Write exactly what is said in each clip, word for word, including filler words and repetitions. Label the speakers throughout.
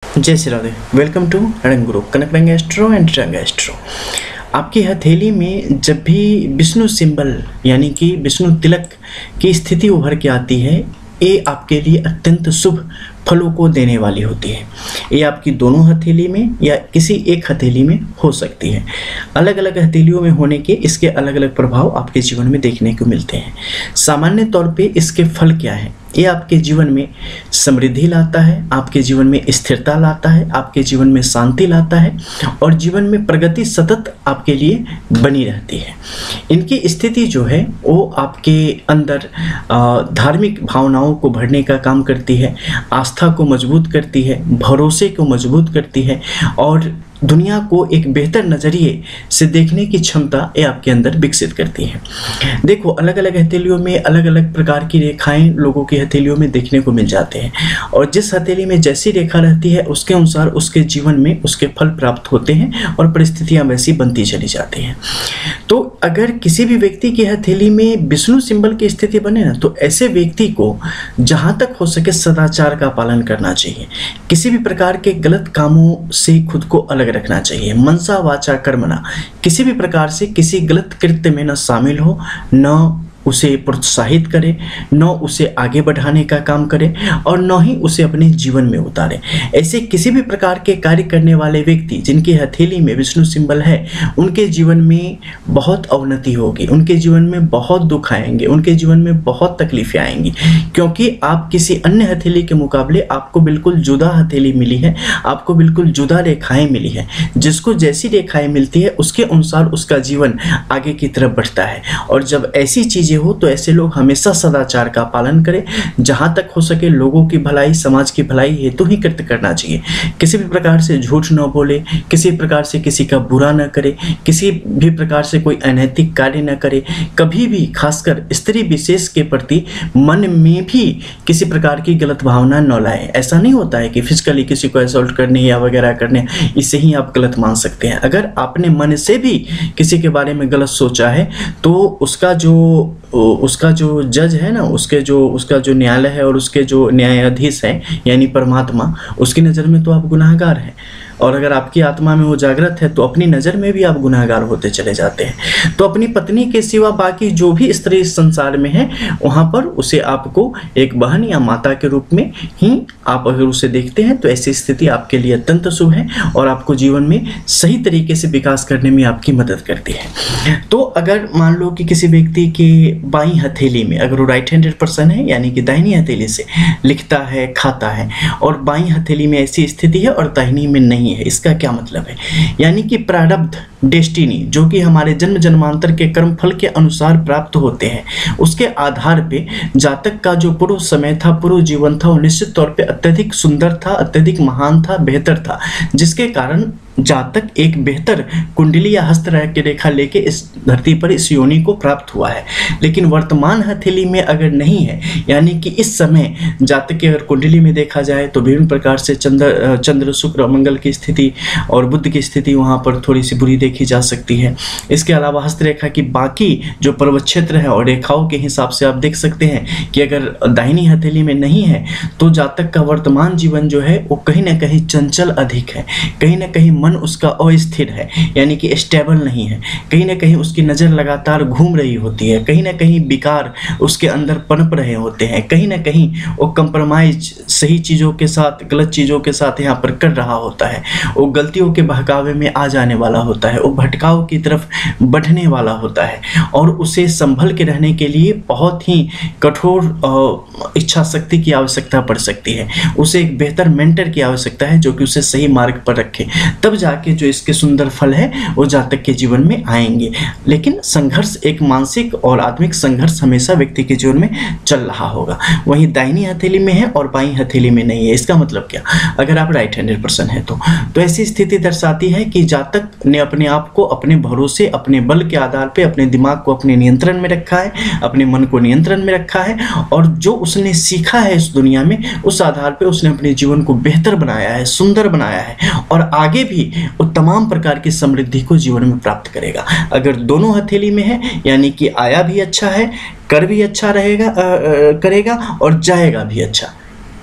Speaker 1: जय Shri Radhe. Welcome to रंग गुरु कनक रंग एस्ट्रो एंड रंग एस्ट्रो। आपकी हथेली में जब भी विष्णु सिंबल यानी कि विष्णु तिलक की स्थिति उभर के आती है, ये आपके लिए अत्यंत शुभ फलों को देने वाली होती है। ये आपकी दोनों हथेली में या किसी एक हथेली में हो सकती है। अलग अलग हथेलियों में होने के इसके अलग अलग प्रभाव आपके जीवन में देखने को मिलते हैं। सामान्य तौर पे इसके फल क्या है? ये आपके जीवन में समृद्धि लाता है, आपके जीवन में स्थिरता लाता है, आपके जीवन में शांति लाता है और जीवन में प्रगति सतत आपके लिए बनी रहती है। इनकी स्थिति जो है वो आपके अंदर धार्मिक भावनाओं को भरने का काम करती है, आस्था को मजबूत करती है, भरोसे को मजबूत करती है और दुनिया को एक बेहतर नज़रिए से देखने की क्षमता ये आपके अंदर विकसित करती है। देखो, अलग अलग हथेलियों में अलग अलग प्रकार की रेखाएं लोगों की हथेलियों में देखने को मिल जाते हैं और जिस हथेली में जैसी रेखा रहती है उसके अनुसार उसके जीवन में उसके फल प्राप्त होते हैं और परिस्थितियां वैसी बनती चली जाती हैं। तो अगर किसी भी व्यक्ति की हथेली में विष्णु सिंबल की स्थिति बने ना, तो ऐसे व्यक्ति को जहाँ तक हो सके सदाचार का पालन करना चाहिए। किसी भी प्रकार के गलत कामों से खुद को अलग रखना चाहिए। मनसा वाचा कर्मणा, किसी भी प्रकार से किसी गलत कृत्य में न शामिल हो, न उसे प्रोत्साहित करे, न उसे आगे बढ़ाने का काम करे और न ही उसे अपने जीवन में उतारे। ऐसे किसी भी प्रकार के कार्य करने वाले व्यक्ति जिनकी हथेली में विष्णु सिंबल है, उनके जीवन में बहुत अवनति होगी, उनके जीवन में बहुत दुख आएंगे, उनके जीवन में बहुत तकलीफें आएंगी, क्योंकि आप किसी अन्य हथेली के मुकाबले आपको बिल्कुल जुदा हथेली मिली है, आपको बिल्कुल जुदा रेखाएं मिली है। जिसको जैसी रेखाएं मिलती है उसके अनुसार उसका जीवन आगे की तरफ बढ़ता है। और जब ऐसी चीज हो तो ऐसे लोग हमेशा सदाचार का पालन करें। जहां तक हो सके लोगों की भलाई, समाज की भलाई हेतु ही कृत्य करना चाहिए। किसी भी प्रकार से झूठ न बोले, किसी प्रकार से किसी का बुरा न करे, किसी भी प्रकार से कोई अनैतिक कार्य न करे। कभी भी खासकर स्त्री विशेष के प्रति मन में भी किसी प्रकार की गलत भावना न लाए। ऐसा नहीं होता है कि फिजिकली किसी को असॉल्ट करने या वगैरह करने, इससे ही आप गलत मान सकते हैं। अगर आपने मन से भी किसी के बारे में गलत सोचा है तो उसका जो उसका जो जज है ना, उसके जो उसका जो न्यायालय है और उसके जो न्यायाधीश है यानी परमात्मा, उसकी नज़र में तो आप गुनाहगार हैं। और अगर आपकी आत्मा में वो जागृत है तो अपनी नज़र में भी आप गुनाहगार होते चले जाते हैं। तो अपनी पत्नी के सिवा बाकी जो भी स्त्री इस संसार में है, वहाँ पर उसे आपको एक बहन या माता के रूप में ही आप अगर उसे देखते हैं तो ऐसी स्थिति आपके लिए अत्यंत शुभ है और आपको जीवन में सही तरीके से विकास करने में आपकी मदद करती है। तो अगर मान लो कि किसी व्यक्ति के बाईं हथेली में, अगर वो राइट हैंडेड पर्सन है यानी कि दाहिनी हथेली से लिखता है, खाता है और बाईं हथेली में ऐसी स्थिति है और दाहिनी में नहीं है, इसका क्या मतलब है? यानी कि प्रारब्ध, डेस्टिनी, जो कि हमारे जन्म जन्मांतर के कर्म फल के अनुसार प्राप्त होते हैं, उसके आधार पे जातक का जो पूर्व समय था, पूर्व जीवन था, वो निश्चित तौर पे अत्यधिक सुंदर था, अत्यधिक महान था, बेहतर था, जिसके कारण जातक एक बेहतर कुंडली या हस्त रेखा लेके इस धरती पर इस योनि को प्राप्त हुआ है। लेकिन वर्तमान हथेली में अगर नहीं है, यानी कि इस समय जातक की अगर कुंडली में देखा जाए तो विभिन्न प्रकार से चंद्र चंद्र शुक्र मंगल की स्थिति और बुध की स्थिति वहाँ पर थोड़ी सी बुरी देखी जा सकती है। इसके अलावा हस्तरेखा की बाकी जो पर्वत क्षेत्र है और रेखाओं के हिसाब से आप देख सकते हैं कि अगर दाहिनी हथेली में नहीं है तो जातक का वर्तमान जीवन जो है वो कहीं ना कहीं चंचल अधिक है, कहीं ना कहीं मन उसका अस्थिर है, यानी कि स्टेबल नहीं है, कहीं ना कहीं उसकी नज़र लगातार घूम रही होती है, कहीं ना कहीं विकार उसके अंदर पनप रहे होते हैं, कहीं ना कहीं वो कंप्रोमाइज सही चीज़ों के साथ गलत चीज़ों के साथ यहाँ पर कर रहा होता है, वो गलतियों के बहकावे में आ जाने वाला होता है, वो भटकाव की तरफ बढ़ने वाला होता है और उसे संभल के रहने के लिए बहुत ही कठोर इच्छा शक्ति की आवश्यकता पड़ सकती है। उसे एक बेहतर मेंटर की आवश्यकता है जो कि उसे सही मार्ग पर रखे, तब जाके जो इसके सुंदर फल है वो जातक के जीवन में आएंगे। लेकिन संघर्ष, एक मानसिक और आत्मिक संघर्ष हमेशा व्यक्ति के जीवन में चल रहा होगा। वहीं दाहिनी हथेली में है और बाईं हथेली में नहीं है। इसका मतलब क्या? अगर आप राइट हैंडेड पर्सन है तो तो ऐसी स्थिति दर्शाती है कि जातक ने अपने आप को अपने भरोसे, अपने बल के आधार पे अपने दिमाग को अपने नियंत्रण में रखा है, अपने मन को नियंत्रण में रखा है और जो उसने सीखा है इस दुनिया में उस आधार पे उसने अपने जीवन को बेहतर बनाया है, सुंदर बनाया है और आगे भी वो तमाम प्रकार की समृद्धि को जीवन में प्राप्त करेगा। अगर दोनों हथेली में है यानी कि आया भी अच्छा है, कर भी अच्छा रहेगा, आ, आ, करेगा और जाएगा भी अच्छा।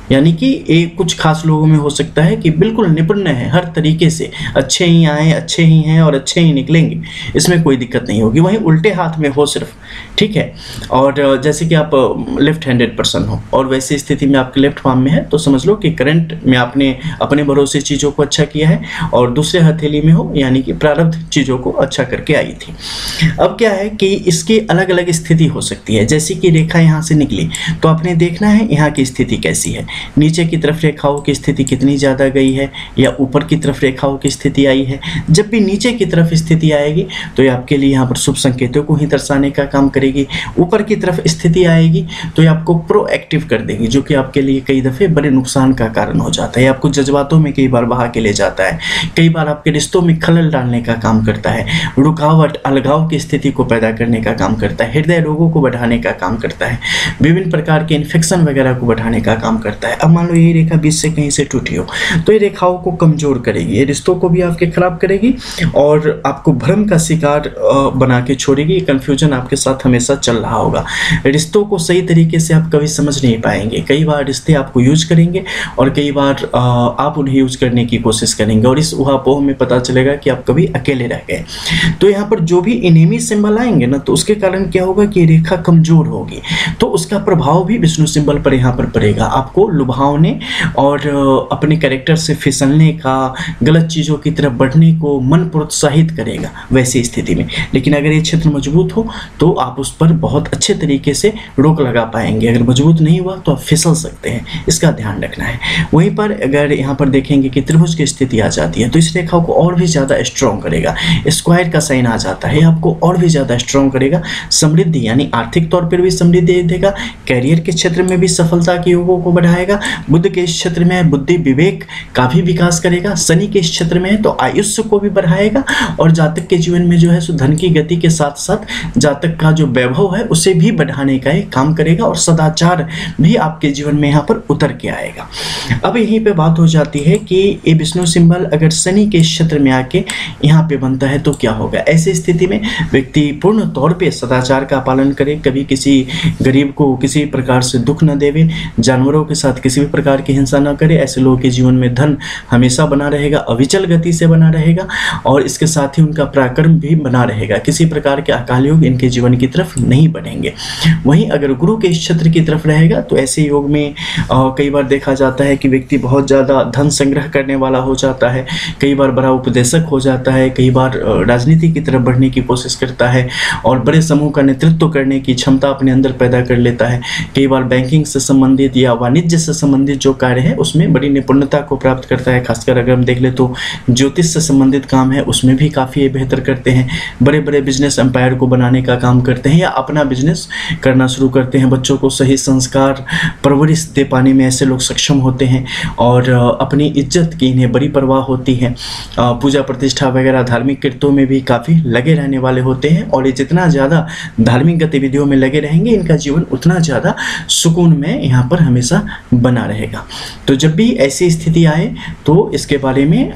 Speaker 1: यानी कि एक कुछ खास लोगों में हो सकता है कि बिल्कुल निपुण है, हर तरीके से अच्छे ही आए, अच्छे ही हैं और अच्छे ही निकलेंगे, इसमें कोई दिक्कत नहीं होगी। वहीं उल्टे हाथ में हो सिर्फ, ठीक है, और जैसे कि आप लेफ्ट हैंडेड पर्सन हो और वैसी स्थिति में आपके लेफ्ट पाम में है, तो समझ लो कि करंट में आपने अपने भरोसे चीज़ों को अच्छा किया है और दूसरे हथेली में हो, यानी कि प्रारब्ध चीज़ों को अच्छा करके आई थी। अब क्या है कि इसकी अलग अलग स्थिति हो सकती है। जैसे कि रेखा यहाँ से निकली तो आपने देखना है यहाँ की स्थिति कैसी है, नीचे की तरफ रेखाओं की स्थिति कितनी ज़्यादा गई है या ऊपर की तरफ रेखाओं की स्थिति आई है। जब भी नीचे की तरफ स्थिति आएगी तो ये आपके लिए यहाँ पर शुभ संकेतों को ही दर्शाने का काम करेगी। ऊपर की तरफ स्थिति आएगी तो ये आपको प्रोएक्टिव कर देगी, जो कि आपके लिए कई दफ़े बड़े नुकसान का कारण हो जाता है। आपको जज्बातों में कई बार बहा के ले जाता है, कई बार आपके रिश्तों में खलल डालने का काम करता है, रुकावट अलगाव की स्थिति को पैदा करने का काम करता है, हृदय रोगों को बढ़ाने का काम करता है, विभिन्न प्रकार के इन्फेक्शन वगैरह को बढ़ाने का काम करता है। अब मान लो ये रेखा बीच से कहीं से टूटी हो तो ये रेखाओं को कमजोर करेगी, ये रिश्तों को भी आपके खराब करेगी और आपको भ्रम का शिकार बना के छोड़ेगी। कंफ्यूजन आपके साथ हमेशा चल रहा होगा, रिश्तों को सही तरीके से आप कभी समझ नहीं पाएंगे। कई बार रिश्ते आपको यूज करेंगे और कई बार आप उन्हें यूज करने की कोशिश करेंगे और इस उहापोह में पता चलेगा कि आप कभी अकेले रह गए। तो यहाँ पर जो भी इनेमी सिंबल आएंगे ना, तो उसके कारण क्या होगा कि रेखा कमजोर होगी, तो उसका प्रभाव भी विष्णु सिंबल पर यहाँ पर पड़ेगा। आपको लुभावने और अपने कैरेक्टर से फिसलने का, गलत चीज़ों की तरफ बढ़ने को मन प्रोत्साहित करेगा वैसी स्थिति में। लेकिन अगर ये क्षेत्र मजबूत हो तो आप उस पर बहुत अच्छे तरीके से रोक लगा पाएंगे। अगर मजबूत नहीं हुआ तो आप फिसल सकते हैं, इसका ध्यान रखना है। वहीं पर अगर यहाँ पर देखेंगे कि त्रिभुज की स्थिति आ जाती है तो इस रेखा को और भी ज़्यादा स्ट्रॉन्ग करेगा। स्क्वायर का साइन आ जाता है, आपको और भी ज़्यादा स्ट्रॉन्ग करेगा। समृद्धि यानी आर्थिक तौर पर भी समृद्धि देगा, कैरियर के क्षेत्र में भी सफलता के योगों को बढ़ाएगा। बुद्ध के इस क्षेत्र में बुद्धि विवेक का भी विकास करेगा। शनि के इस क्षेत्र में है तो आयुष्य को भी बढ़ाएगा और जातक के जीवन में जो है सो धन की गति के साथ साथ जातक का जो वैभव है उसे भी बढ़ाने का एक काम करेगा और सदाचार भी आपके जीवन में यहाँ पर उतर के आएगा। अब यहीं पे बात हो जाती है कि ये विष्णु सिंबल अगर शनि के क्षेत्र में आके यहाँ पे बनता है तो क्या होगा। ऐसी स्थिति में व्यक्ति पूर्ण तौर पे सदाचार का पालन करे, कभी किसी गरीब को किसी प्रकार से दुख न देवे, जानवरों के साथ किसी भी प्रकार की हिंसा न करे। ऐसे लोगों के जीवन में धन हमेशा बना रहेगा, अविचल गति से बना रहेगा और इसके साथ ही उनका पराक्रम भी बना रहेगा। किसी प्रकार के अकाल योग इनके जीवन की तरफ नहीं बढ़ेंगे। वहीं अगर गुरु के इस क्षेत्र की तरफ रहेगा तो ऐसे योग में आ, कई बार देखा जाता है कि व्यक्ति बहुत ज़्यादा धन संग्रह करने वाला हो जाता है, कई बार बड़ा उपदेशक हो जाता है, कई बार राजनीति की तरफ बढ़ने की कोशिश करता है और बड़े समूह का नेतृत्व करने की क्षमता अपने अंदर पैदा कर लेता है। कई बार बैंकिंग से संबंधित या वाणिज्य से संबंधित जो कार्य है उसमें बड़ी निपुणता को प्राप्त करता है। खासकर अगर हम देख ले तो ज्योतिष से संबंधित काम है उसमें भी काफ़ी बेहतर करते हैं। बड़े बड़े बिजनेस एम्पायर को बनाने का काम करते हैं या अपना बिजनेस करना शुरू करते हैं। बच्चों को सही संस्कार परवरिश दे पाने में ऐसे लोग सक्षम होते हैं और अपनी इज्जत की इन्हें बड़ी परवाह होती है। पूजा प्रतिष्ठा वगैरह धार्मिक कृत्यों में भी काफ़ी लगे रहने वाले होते हैं और ये जितना ज़्यादा धार्मिक गतिविधियों में लगे रहेंगे इनका जीवन उतना ज़्यादा सुकून में यहाँ पर हमेशा बना रहेगा। तो जब भी ऐसी स्थिति आए तो इसके बारे में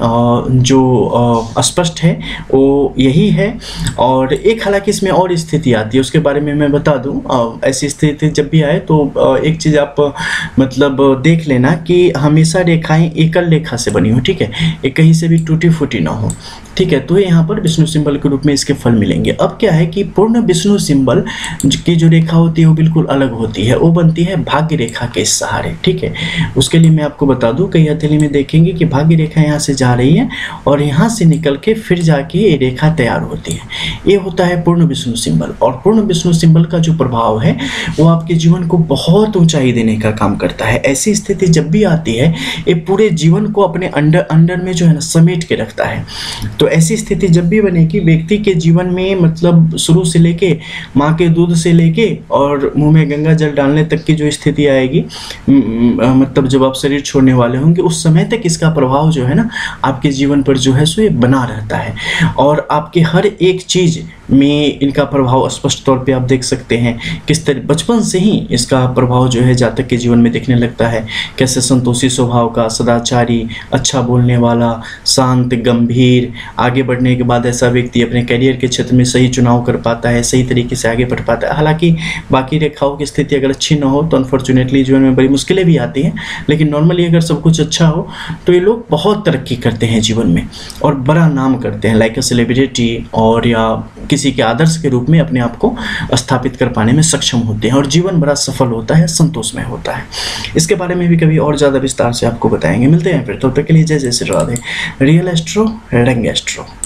Speaker 1: जो स्पष्ट है वो यही है। और एक हालांकि इसमें और स्थिति आती है उसके बारे में मैं बता दूं। ऐसी स्थिति जब भी आए तो एक चीज़ आप मतलब देख लेना कि हमेशा रेखाएं एकल रेखा से बनी हो, ठीक है, एक कहीं से भी टूटी फूटी ना हो, ठीक है। तो यहाँ पर विष्णु सिंबल के रूप में इसके फल मिलेंगे। अब क्या है कि पूर्ण विष्णु सिंबल की जो रेखा होती है वो बिल्कुल अलग होती है, वो बनती है भाग्य रेखा के सहारे, ठीक है। उसके लिए मैं आपको बता दूं कई हथेली में देखेंगे कि भाग्य रेखा यहाँ से जा रही है और यहाँ से निकल के फिर जाके ये रेखा तैयार होती है। ये होता है पूर्ण विष्णु सिंबल और पूर्ण विष्णु सिंबल का जो प्रभाव है वो आपके जीवन को बहुत ऊंचाई देने का काम करता है। ऐसी स्थिति जब भी आती है ये पूरे जीवन को अपने अंडर अंडर में जो है ना समेट के रखता है। तो ऐसी स्थिति जब भी बनेगी व्यक्ति के जीवन में मतलब शुरू से लेके माँ के दूध से लेके और मुंह में गंगा जल डालने तक की जो स्थिति आएगी, मतलब जब आप शरीर छोड़ने वाले होंगे उस समय तक इसका प्रभाव जो है ना आपके जीवन पर जो है सो ये बना रहता है और आपके हर एक चीज़ में इनका प्रभाव स्पष्ट तौर पे आप देख सकते हैं। किस तरह बचपन से ही इसका प्रभाव जो है जातक के जीवन में दिखने लगता है। कैसे संतोषी स्वभाव का, सदाचारी, अच्छा बोलने वाला, शांत, गंभीर, आगे बढ़ने के बाद ऐसा व्यक्ति अपने करियर के क्षेत्र में सही चुनाव कर पाता है, सही तरीके से आगे बढ़ पाता है। हालांकि बाकी रेखाओं की स्थिति अगर अच्छी ना हो तो अनफॉर्चुनेटली जीवन में बड़ी मुश्किलें भी आती हैं, लेकिन नॉर्मली अगर सब कुछ अच्छा हो तो ये लोग बहुत तरक्की करते हैं जीवन में और बड़ा नाम करते हैं, लाइक अ सेलिब्रिटी, और या किसी के आदर्श के रूप में अपने आप को स्थापित कर पाने में सक्षम होते हैं और जीवन बड़ा सफल होता है, संतोषमय होता है। इसके बारे में भी कभी और ज़्यादा विस्तार से आपको बताएंगे। मिलते हैं फिर, तब तक के लिए जय जय श्री राधे। रियल एस्ट्रो, रंग एस्ट्रो।